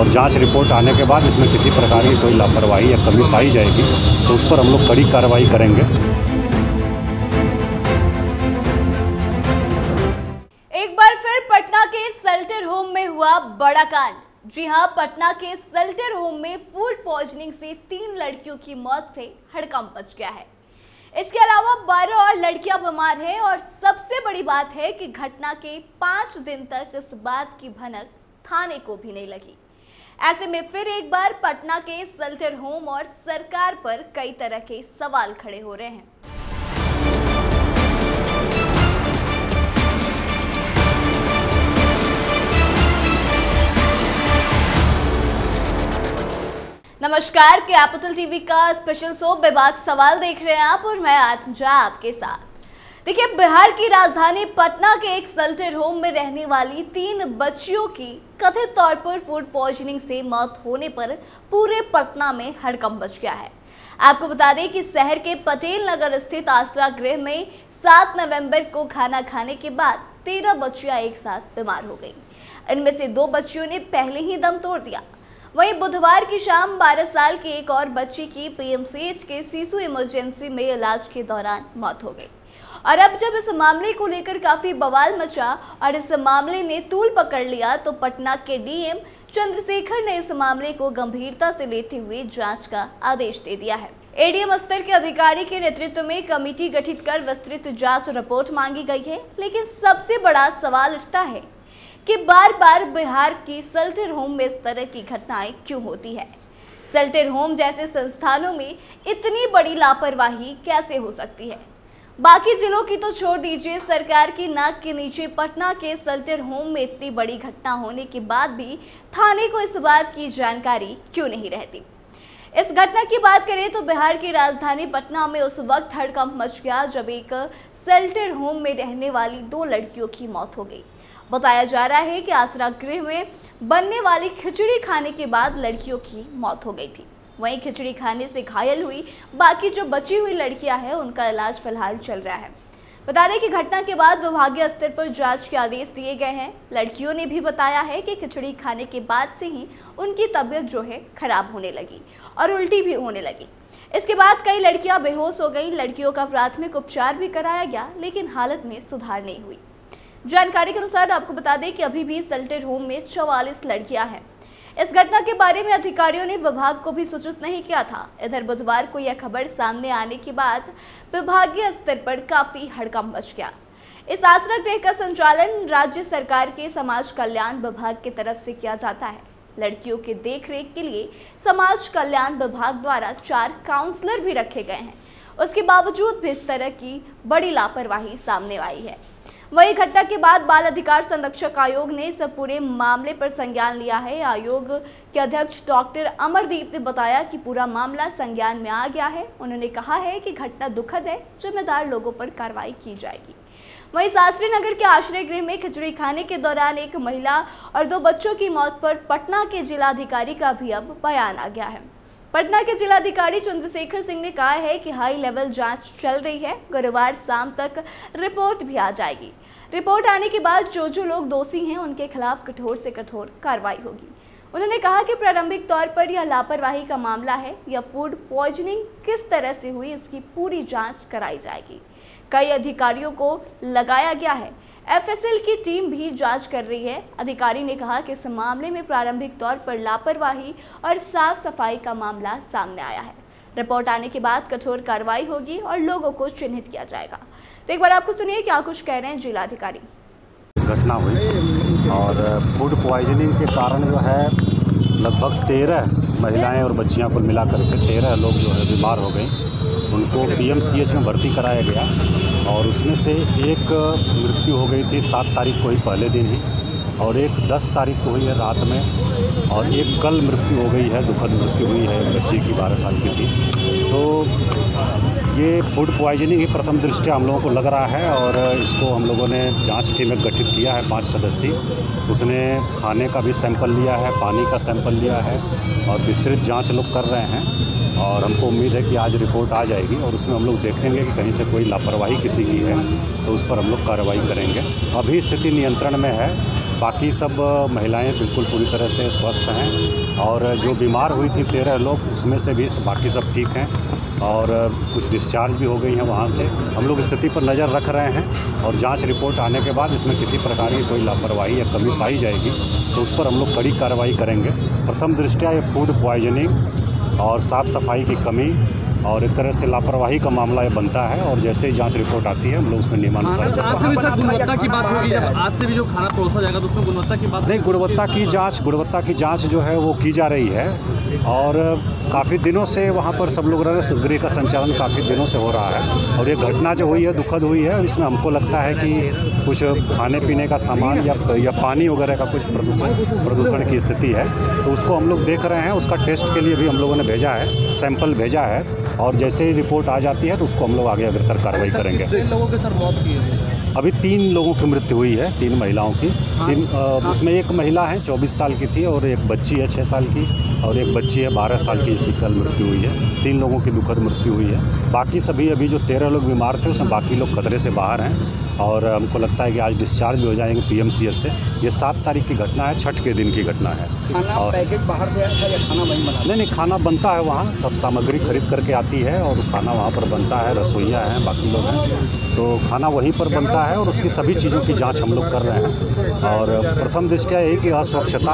और जांच रिपोर्ट आने के बाद इसमें किसी प्रकार की कोई लापरवाही या कमी पाई जाएगी तो उस पर हम लोग कड़ी कार्रवाई करेंगे। एक बार फिर पटना के शेल्टर होम में हुआ बड़ा कांड। जी हां, पटना के शेल्टर होम में फूड पॉइजनिंग से 3 लड़कियों की मौत से हड़कंप मच गया है। इसके अलावा 12 और लड़कियां बीमार हैं और सबसे बड़ी बात है कि घटना के 5 दिन तक इस बात की भनक थाने को भी नहीं लगी। ऐसे में फिर एक बार पटना के शेल्टर होम और सरकार पर कई तरह के सवाल खड़े हो रहे हैं। नमस्कार, कैपिटल टीवी का स्पेशल शो बेबाक सवाल देख रहे हैं आप और मैं आत्मजा आपके साथ। देखिए, बिहार की राजधानी पटना के एक शेल्टर होम में रहने वाली 3 बच्चियों की कथित तौर पर फूड पॉइजनिंग से मौत होने पर पूरे पटना में हड़कंप मच गया है। आपको बता दें कि शहर के पटेल नगर स्थित आश्रय गृह में 7 नवंबर को खाना खाने के बाद 13 बच्चियां एक साथ बीमार हो गई। इनमें से 2 बच्चियों ने पहले ही दम तोड़ दिया। वहीं बुधवार की शाम 12 साल की एक और बच्ची की पीएमसीएच के शिशु इमरजेंसी में इलाज के दौरान मौत हो गई। और अब जब इस मामले को लेकर काफी बवाल मचा और इस मामले ने तूल पकड़ लिया तो पटना के डीएम चंद्रशेखर ने इस मामले को गंभीरता से लेते हुए जांच का आदेश दे दिया है। एडीएम स्तर के अधिकारी के नेतृत्व में कमेटी गठित कर विस्तृत जांच रिपोर्ट मांगी गई है। लेकिन सबसे बड़ा सवाल उठता है कि बार बार बिहार की शेल्टर होम में इस तरह की घटनाएं क्यों होती है। शेल्टर होम जैसे संस्थानों में इतनी बड़ी लापरवाही कैसे हो सकती है। बाकी जिलों की तो छोड़ दीजिए, सरकार की नाक के नीचे पटना के शेल्टर होम में इतनी बड़ी घटना होने के बाद भी थाने को इस बात की जानकारी क्यों नहीं रहती। इस घटना की बात करें तो बिहार की राजधानी पटना में उस वक्त हड़कंप मच गया जब एक शेल्टर होम में रहने वाली 2 लड़कियों की मौत हो गई। बताया जा रहा है कि आश्रय गृह में बनने वाली खिचड़ी खाने के बाद लड़कियों की मौत हो गई थी। वहीं खिचड़ी खाने से घायल हुई बाकी जो बची हुई लड़कियां हैं उनका इलाज फिलहाल चल रहा है। बता दें कि घटना के बाद विभागीय स्तर पर जांच के आदेश दिए गए हैं। लड़कियों ने भी बताया है कि खिचड़ी खाने के बाद से ही उनकी तबीयत जो है खराब होने लगी और उल्टी भी होने लगी। इसके बाद कई लड़कियां बेहोश हो गई। लड़कियों का प्राथमिक उपचार भी कराया गया लेकिन हालत में सुधार नहीं हुई। जानकारी के अनुसार आपको बता दें कि अभी भी शेल्टर होम में 44 लड़कियां हैं। इस घटना के बारे में अधिकारियों ने विभाग को भी सूचित नहीं किया था। इधर बुधवार को यह खबर सामने आने के बाद विभागीय स्तर पर काफी हड़कंप मच गया। इस आश्रय गृह का संचालन राज्य सरकार के समाज कल्याण विभाग की तरफ से किया जाता है। लड़कियों के देखरेख के लिए समाज कल्याण विभाग द्वारा 4 काउंसलर भी रखे गए हैं। उसके बावजूद भी इस तरह की बड़ी लापरवाही सामने आई है। वही घटना के बाद बाल अधिकार संरक्षक आयोग ने इस पूरे मामले पर संज्ञान लिया है। आयोग के अध्यक्ष डॉक्टर अमरदीप ने बताया कि पूरा मामला संज्ञान में आ गया है। उन्होंने कहा है कि घटना दुखद है, जिम्मेदार लोगों पर कार्रवाई की जाएगी। वहीं शास्त्री नगर के आश्रय गृह में खिचड़ी खाने के दौरान एक महिला और 2 बच्चों की मौत पर पटना के जिलाधिकारी का भी अब बयान आ गया है। पटना के जिलाधिकारी चंद्रशेखर सिंह ने कहा है कि हाई लेवल जांच चल रही है। गुरुवार शाम तक रिपोर्ट भी आ जाएगी। रिपोर्ट आने के बाद जो लोग दोषी हैं उनके खिलाफ कठोर से कठोर कार्रवाई होगी। उन्होंने कहा कि प्रारंभिक तौर पर यह लापरवाही का मामला है। यह फूड पॉइजनिंग किस तरह से हुई इसकी पूरी जांच कराई जाएगी। कई अधिकारियों को लगाया गया है। एफएसएल की टीम भी जांच कर रही है। अधिकारी ने कहा कि इस मामले में प्रारंभिक तौर पर लापरवाही और साफ सफाई का मामला सामने आया है। रिपोर्ट आने के बाद कठोर कार्रवाई होगी और लोगों को चिन्हित किया जाएगा। तो एक बार आपको सुनिए क्या कुछ कह रहे हैं जिलाधिकारी। घटना हुई और फूड पॉइजनिंग के कारण जो है लगभग 13 महिलाएं और बच्चियां कुल मिला करके 13 लोग जो है बीमार हो गए। उनको पीएमसीएच में भर्ती कराया गया और उसमें से एक मृत्यु हो गई थी 7 तारीख को ही, पहले दिन ही, और एक 10 तारीख को हुई है रात में, और एक कल मृत्यु हो गई है, दुखद मृत्यु हुई है बच्ची की, 12 साल की थी। तो ये फूड पॉइजनिंग ही प्रथम दृष्टया हम लोगों को लग रहा है और इसको हम लोगों ने जांच टीम में गठित किया है 5 सदस्यीय। उसने खाने का भी सैंपल लिया है, पानी का सैंपल लिया है और विस्तृत जांच लोग कर रहे हैं और हमको उम्मीद है कि आज रिपोर्ट आ जाएगी और उसमें हम लोग देखेंगे कि कहीं से कोई लापरवाही किसी की है तो उस पर हम लोग कार्रवाई करेंगे। अभी स्थिति नियंत्रण में है, बाकी सब महिलाएं बिल्कुल पूरी तरह से स्वस्थ स्वस्थ हैं, और जो बीमार हुई थी 13 लोग, उसमें से भी बाकी सब ठीक हैं, और कुछ डिस्चार्ज भी हो गई हैं वहाँ से। हम लोग स्थिति पर नज़र रख रहे हैं, और जांच रिपोर्ट आने के बाद इसमें किसी प्रकार की कोई लापरवाही या कमी पाई जाएगी तो उस पर हम लोग कड़ी कार्रवाई करेंगे। प्रथम दृष्टया ये फूड पॉइजनिंग और साफ़ सफाई की कमी और एक तरह से लापरवाही का मामला ये बनता है, और जैसे ही जांच रिपोर्ट आती है हम लोग उसमें नियमानुसार आज से भी सर गुणवत्ता की बात होगी, जब आज से भी जो खाना परोसा जाएगा तो उसमें गुणवत्ता की बात नहीं, गुणवत्ता की जांच जो है वो की जा रही है, और काफ़ी दिनों से वहाँ पर सब लोग रह रहे, गृह का संचालन काफ़ी दिनों से हो रहा है, और ये घटना जो हुई है दुखद हुई है, और इसमें हमको लगता है कि कुछ खाने पीने का सामान या पानी वगैरह का कुछ प्रदूषण की स्थिति है, तो उसको हम लोग देख रहे हैं। उसका टेस्ट के लिए भी हम लोगों ने भेजा है, सैंपल भेजा है, और जैसे ही रिपोर्ट आ जाती है तो उसको हम लोग आगे अग्रतर कार्रवाई करेंगे। 3 लोगों के सर मौत हुई है अभी 3 लोगों की मृत्यु हुई है, 3 महिलाओं की। उसमें एक महिला है 24 साल की थी, और एक बच्ची है 6 साल की, और एक बच्ची है 12 साल की, इसकी कल मृत्यु हुई है। 3 लोगों की दुखद मृत्यु हुई है। बाकी सभी अभी जो 13 लोग बीमार थे उसमें बाकी लोग खतरे से बाहर हैं, और हमको लगता है कि आज डिस्चार्ज भी हो जाएंगे पीएमसीएच से। ये 7 तारीख की घटना है, छठ के दिन की घटना है। खाना पैकेट बाहर से आया था या खाना वहीं बना? नहीं, खाना बनता है वहाँ, सब सामग्री खरीद करके आती है और खाना वहाँ पर बनता है, रसोइया हैं, बाकी लोग हैं, तो खाना वहीं पर बनता है, और उसकी सभी चीज़ों की जांच हम लोग कर रहे हैं। और प्रथम दृष्टया यही कि अस्वच्छता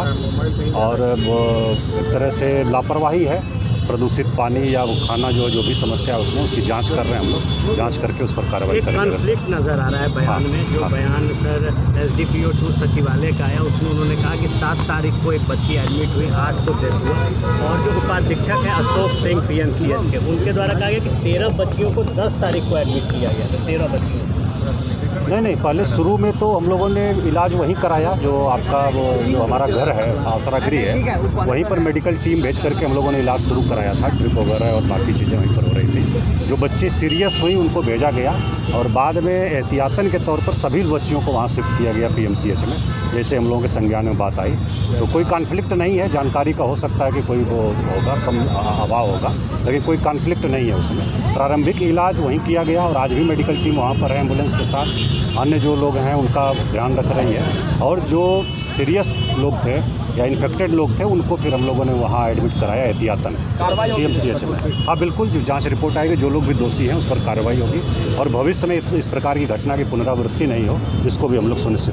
और वो एक तरह से लापरवाही है, प्रदूषित पानी या वो खाना जो भी समस्या है उसमें उसकी जांच कर रहे हैं हम लोग, जांच करके उस पर कार्रवाई करेंगे। कॉन्फ्लिक्ट नज़र आ रहा है बयान में, जो बयान सर SDPO 2 सचिवालय का आया, उसमें उन्होंने कहा कि 7 तारीख को एक बच्ची एडमिट हुई, 8 को डेथ हुआ, और जो उपाधीक्षक हैं अशोक सिंह PMCH के, उनके द्वारा कहा गया कि 13 बच्चियों को 10 तारीख को एडमिट किया गया था। 13 बच्चियों को नहीं, पहले शुरू में तो हम लोगों ने इलाज वहीं कराया, जो आपका वो जो हमारा घर है, आसरा गृह है, वहीं पर मेडिकल टीम भेज करके हम लोगों ने इलाज शुरू कराया था। ट्रिप वगैरह और बाकी चीज़ें वहीं पर हो रही थी। जो बच्ची सीरियस हुई उनको भेजा गया, और बाद में एहतियातन के तौर पर सभी बच्चियों को वहाँ शिफ्ट किया गया PMCH में, जैसे हम लोगों के संज्ञान में बात आई। तो कोई कॉन्फ्लिक्ट नहीं है, जानकारी का हो सकता है कि कोई वो होगा, कम अभाव होगा, लेकिन कोई कॉन्फ्लिक्ट नहीं है उसमें। प्रारंभिक इलाज वहीं किया गया, और आज भी मेडिकल टीम वहाँ पर है एम्बुलेंस के साथ। अन्य जो लोग हैं उनका ध्यान रख रही है, और जो सीरियस लोग थे या इन्फेक्टेड लोग थे उनको फिर हम लोगों ने वहाँ एडमिट कराया एहतियातन PMCH में। हाँ बिल्कुल, जो जांच रिपोर्ट आएगी, जो लोग भी दोषी हैं उस पर कार्रवाई होगी, और भविष्य में इस प्रकार की घटना की पुनरावृत्ति नहीं हो, इसको भी हम लोग सुनिश्चित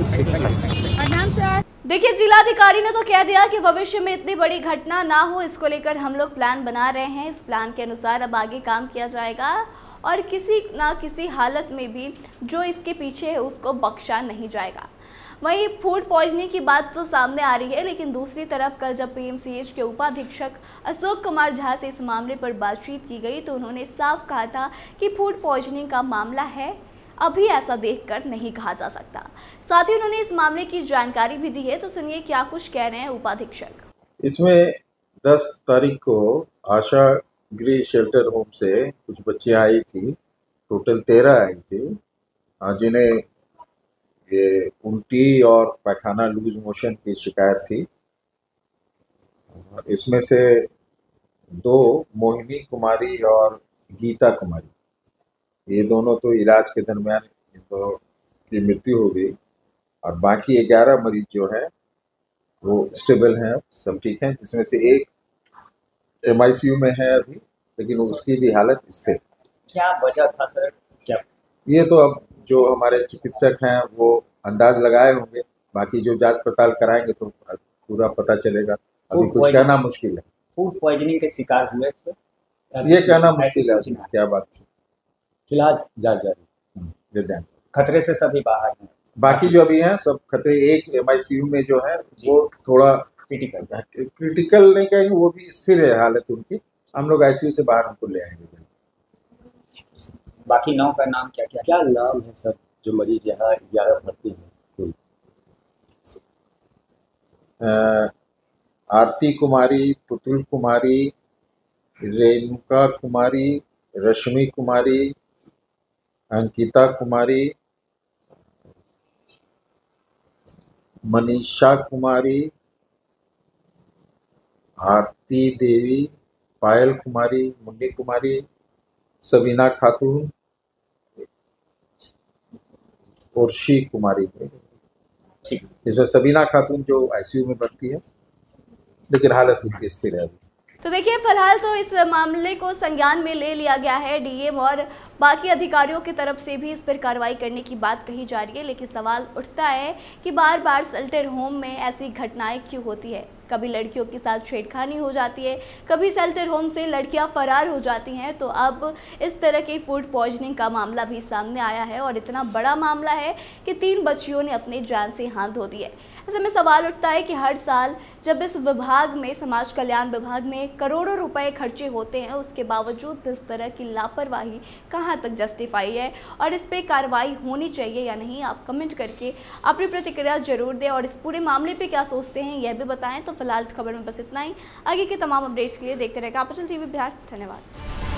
कराएंगे। देखिए, जिलाधिकारी ने तो कह दिया कि भविष्य में इतनी बड़ी घटना ना हो, इसको लेकर हम लोग प्लान बना रहे हैं। इस प्लान के अनुसार अब आगे काम किया जाएगा, और किसी ना किसी हालत में भी जो इसके पीछे है उसको बख्शा नहीं जाएगा। वहीं फूड पॉइजनिंग की बात तो सामने आ रही है, लेकिन दूसरी तरफ कल जब PMCH के उपाधीक्षक अशोक कुमार झा से इस मामले पर बातचीत की गई तो उन्होंने साफ कहा था कि फूड पॉइजनिंग का मामला है, अभी ऐसा देखकर नहीं कहा जा सकता। साथ ही उन्होंने इस मामले की जानकारी भी दी है, तो सुनिए क्या कुछ कह रहे हैं उपाधीक्षक। इसमें 10 तारीख को आशा गृह शेल्टर होम से कुछ बच्चियां आई थी, टोटल 13 आई थी, जिन्हें ये उल्टी और पैखाना लूज मोशन की शिकायत थी। इसमें से 2 मोहिनी कुमारी और गीता कुमारी, ये दोनों तो इलाज के दरमियान इन दोनों की मृत्यु हो गई, और बाकी 11 मरीज जो है वो स्टेबल हैं, सब ठीक हैं, जिसमें से एक MICU में है अभी, लेकिन उसकी भी हालत स्थिर। क्या वजह था सर? क्या ये तो अब जो हमारे चिकित्सक हैं वो अंदाज लगाए होंगे, बाकी जो जांच पड़ताल कराएंगे तो पूरा पता चलेगा। अभी कुछ कहना मुश्किल है। फूड पॉइजनिंग के शिकार हुए थे, ये कहना मुश्किल है क्या बात थी। फिलहाल जांच जारी, खतरे से सभी बाहर हैं। बाकी जो अभी हैं सब खतरे। एक MICU में जो है वो थोड़ा क्रिटिकल नहीं कहेंगे, वो भी स्थिर है हालत उनकी, हम लोग ICU से बाहर उनको ले आएंगे। बाकी 9 का नाम क्या नाम है सर, जो मरीज यहाँ 11 भर्ती हैं? आरती कुमारी, पुतुल कुमारी, रेणुका कुमारी, रश्मि कुमारी, अंकिता कुमारी, मनीषा कुमारी, आरती देवी, पायल कुमारी, मुन्नी कुमारी, सबीना खातून, उर्शी कुमारी। इसमें सबीना खातून जो ICU में भर्ती है, लेकिन हालत उसकी स्थिर है अभी। तो देखिए फिलहाल तो इस मामले को संज्ञान में ले लिया गया है। डीएम और बाकी अधिकारियों की तरफ से भी इस पर कार्रवाई करने की बात कही जा रही है, लेकिन सवाल उठता है कि बार बार शेल्टर होम में ऐसी घटनाएं क्यों होती है। कभी लड़कियों के साथ छेड़खानी हो जाती है, कभी शेल्टर होम से लड़कियां फरार हो जाती हैं, तो अब इस तरह की फूड पॉइजनिंग का मामला भी सामने आया है और इतना बड़ा मामला है कि 3 बच्चियों ने अपनी जान से हाथ धो दी है। ऐसे में सवाल उठता है कि हर साल जब इस विभाग में, समाज कल्याण विभाग में करोड़ों रुपए खर्चे होते हैं, उसके बावजूद इस तरह की लापरवाही कहाँ तक जस्टिफाई है और इस पर कार्रवाई होनी चाहिए या नहीं। आप कमेंट करके अपनी प्रतिक्रिया जरूर दें और इस पूरे मामले पे क्या सोचते हैं यह भी बताएं। तो फिलहाल इस खबर में बस इतना ही। आगे के तमाम अपडेट्स के लिए देखते रहेगा कैपिटल टीवी बिहार। धन्यवाद।